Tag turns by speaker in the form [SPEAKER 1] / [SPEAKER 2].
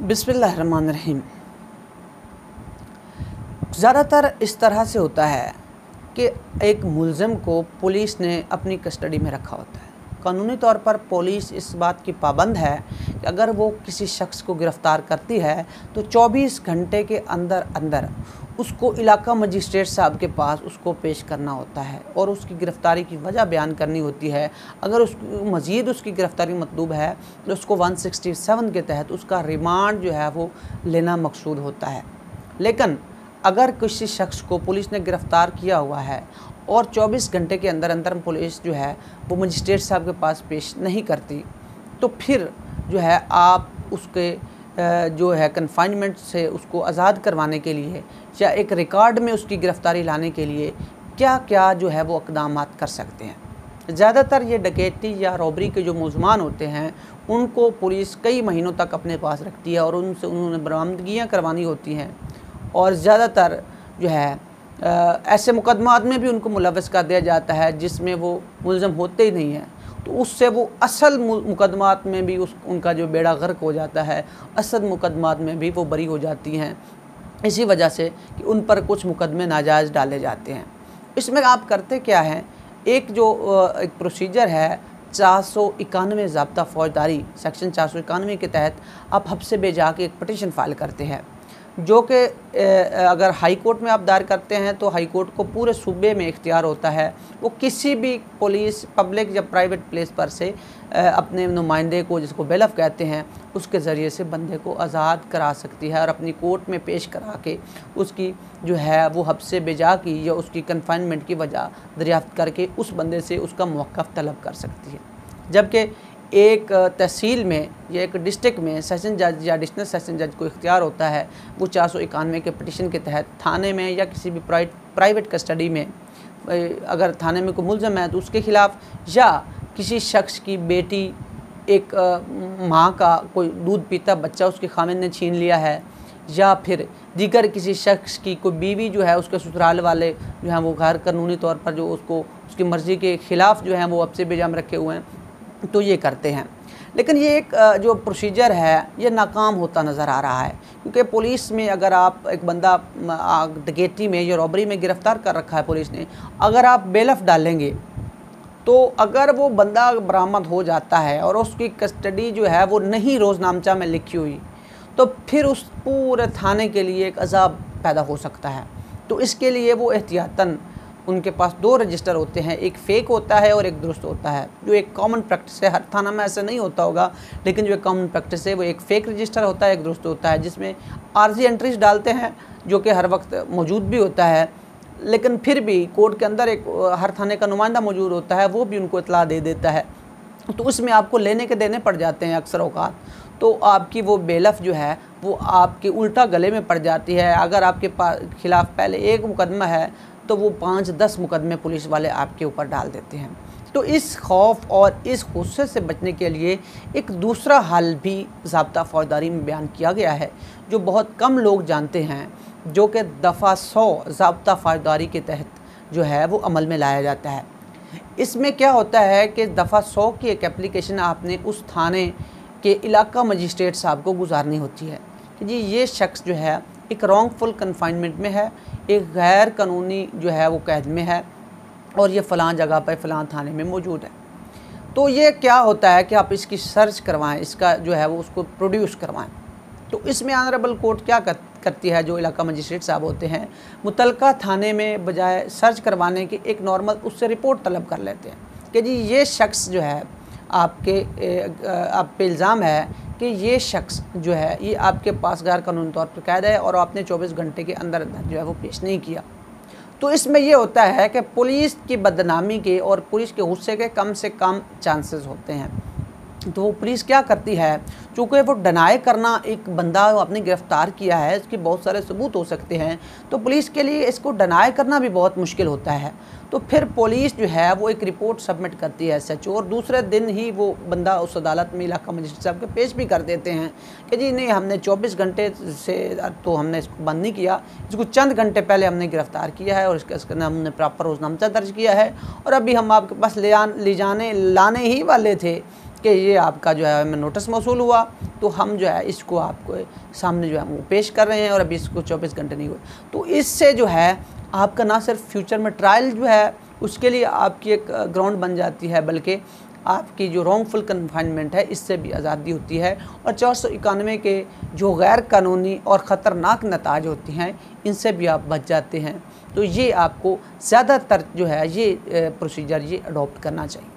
[SPEAKER 1] बिस्मिल्लाहिर्रहमानिर्रहीम। ज़्यादातर इस तरह से होता है कि एक मुल्ज़िम को पुलिस ने अपनी कस्टडी में रखा होता है। कानूनी तौर पर पुलिस इस बात की पाबंद है कि अगर वो किसी शख्स को गिरफ़्तार करती है तो 24 घंटे के अंदर अंदर उसको इलाका मजिस्ट्रेट साहब के पास उसको पेश करना होता है और उसकी गिरफ़्तारी की वजह बयान करनी होती है। अगर मज़ीद उसकी गिरफ़्तारी मतलूब है तो उसको 167 के तहत उसका रिमांड जो है वो लेना मकसूद होता है। लेकिन अगर किसी शख्स को पुलिस ने गिरफ़्तार किया हुआ है और 24 घंटे के अंदर अंदर पुलिस जो है वो मजिस्ट्रेट साहब के पास पेश नहीं करती, तो फिर जो है आप उसके जो है कन्फाइनमेंट से उसको आज़ाद करवाने के लिए या एक रिकॉर्ड में उसकी गिरफ़्तारी लाने के लिए क्या क्या जो है वो इक़दाम कर सकते हैं। ज़्यादातर ये डकैती या रॉबरी के जो मुलज़मान होते हैं उनको पुलिस कई महीनों तक अपने पास रखती है और उन्होंने बरामदगियाँ करवानी होती हैं और ज़्यादातर जो है ऐसे मुकदमात में भी उनको मुलव्वस कर दिया जाता है जिसमें वो मुल्ज़म होते ही नहीं हैं, तो उससे वो असल मुकदमात में भी उनका जो बेड़ा गर्क हो जाता है, असल मुकदमात में भी वो बरी हो जाती हैं, इसी वजह से कि उन पर कुछ मुकदमे नाजायज़ डाले जाते हैं। इसमें आप करते क्या हैं, एक प्रोसीजर है 491 ज़ाब्ता फ़ौजदारी सेक्शन 491 के तहत आप हब्से बेजा के एक पटिशन फ़ाइल करते हैं, जो कि अगर हाई कोर्ट में आप दायर करते हैं तो हाई कोर्ट को पूरे सूबे में इख्तियार होता है, वो किसी भी पुलिस पब्लिक या प्राइवेट प्लेस पर से अपने नुमाइंदे को, जिसको बेलफ कहते हैं, उसके ज़रिए से बंदे को आज़ाद करा सकती है और अपनी कोर्ट में पेश करा के उसकी जो है वो हब्से बेजा की या उसकी कन्फाइनमेंट की वजह दरियाफ़्त करके उस बंदे से उसका मौक़िफ़ तलब कर सकती है। जबकि एक तहसील में या एक डिस्ट्रिक्ट में सेशन जज या एडिशनल सेशन जज को इख्तियार होता है वो 491 के पटिशन के तहत थाने में या किसी भी प्राइवेट कस्टडी में, अगर थाने में कोई मुल्ज़म है तो उसके ख़िलाफ़, या किसी शख्स की बेटी, एक माँ का कोई दूध पीता बच्चा उसके खामिन ने छीन लिया है, या फिर दीगर किसी शख्स की कोई बीवी जो है उसके ससुराल वाले जो हैं वो गैर कानूनी तौर पर जो उसको उसकी मर्ज़ी के ख़िलाफ़ जो हैं वो हब्से बेजा में रखे हुए हैं, तो ये करते हैं। लेकिन ये एक जो प्रोसीजर है ये नाकाम होता नज़र आ रहा है, क्योंकि पुलिस में अगर आप एक बंदा डकैती में या रॉबरी में गिरफ़्तार कर रखा है पुलिस ने, अगर आप बेलफ डालेंगे तो अगर वो बंदा बरामद हो जाता है और उसकी कस्टडी जो है वो नहीं रोज़नामचा में लिखी हुई, तो फिर उस पूरे थाने के लिए एक अज़ाब पैदा हो सकता है। तो इसके लिए वो एहतियातन उनके पास 2 रजिस्टर होते हैं, एक फ़ेक होता है और एक दुरुस्त होता है, जो एक कॉमन प्रैक्टिस है। हर थाना में ऐसा नहीं होता होगा, लेकिन जो एक कॉमन प्रैक्टिस है वो एक फ़ेक रजिस्टर होता है, एक दुरुस्त होता है, जिसमें आर्जी एंट्रीज डालते हैं जो कि हर वक्त मौजूद भी होता है, लेकिन फिर भी कोर्ट के अंदर एक हर थाने का नुमाइंदा मौजूद होता है, वो भी उनको इतला दे देता है, तो उसमें आपको लेने के देने पड़ जाते हैं अक्सर औकात, तो आपकी वो बेलफ जो है वो आपके उल्टा गले में पड़ जाती है। अगर आपके खिलाफ़ पहले एक मुकदमा है तो वो 5-10 मुकदमे पुलिस वाले आपके ऊपर डाल देते हैं। तो इस खौफ और इस गुस्से से बचने के लिए एक दूसरा हल भी ज़ाब्ता फ़ौजदारी में बयान किया गया है, जो बहुत कम लोग जानते हैं, जो कि दफ़ा 100 ज़ाब्ता फ़ौजदारी के तहत जो है वो अमल में लाया जाता है। इसमें क्या होता है कि दफ़ा 100 की एक एप्लीकेशन आपने उस थाने के इलाका मजिस्ट्रेट साहब को गुजारनी होती है कि जी ये शख्स जो है एक रॉन्गफुल कन्फाइनमेंट में है, एक गैर कानूनी जो है वो कैद में है और ये फ़लाँ जगह पर फ़लाँ थाने में मौजूद है। तो ये क्या होता है कि आप इसकी सर्च करवाएं, इसका जो है वो उसको प्रोड्यूस करवाएं। तो इसमें ऑनरेबल कोर्ट क्या करती है, जो इलाका मजिस्ट्रेट साहब होते हैं, मुतलका थाने में बजाय सर्च करवाने के एक नॉर्मल उससे रिपोर्ट तलब कर लेते हैं कि जी ये शख्स जो है आप पे इल्ज़ाम है कि ये शख्स जो है ये आपके पास गैर कानूनी तौर पर कैद है और आपने 24 घंटे के अंदर जो है वो पेश नहीं किया। तो इसमें ये होता है कि पुलिस की बदनामी के और पुलिस के गुस्से के कम से कम चांसेस होते हैं। तो वो पुलिस क्या करती है, चूँकि वो डिनाई करना, एक बंदा आपने गिरफ़्तार किया है, इसके बहुत सारे सबूत हो सकते हैं, तो पुलिस के लिए इसको डिनाई करना भी बहुत मुश्किल होता है। तो फिर पुलिस जो है वो एक रिपोर्ट सबमिट करती है SHO और दूसरे दिन ही वो बंदा उस अदालत में इलाका मजिस्ट्रेट साहब के पेश भी कर देते हैं कि जी नहीं, हमने 24 घंटे से तो हमने इसको बंद नहीं किया, इसको चंद घंटे पहले हमने गिरफ़्तार किया है और इसके हमने प्रॉपर रोज़नामा दर्ज किया है और अभी हम आपके पास लाने ही वाले थे कि ये आपका जो है हमें नोटिस मौसूल हुआ, तो हम जो है इसको आपको सामने जो है वो पेश कर रहे हैं और अभी इसको 24 घंटे नहीं हुए। तो इससे जो है आपका ना सिर्फ फ्यूचर में ट्रायल जो है उसके लिए आपकी एक ग्राउंड बन जाती है, बल्कि आपकी जो रॉन्गफुल कन्फाइनमेंट है इससे भी आज़ादी होती है। और 491 के जो गैर कानूनी और ख़तरनाक नताज होती हैं इनसे भी आप बच जाते हैं। तो ये आपको ज़्यादातर जो है ये प्रोसीजर ये अडॉप्ट करना चाहिए।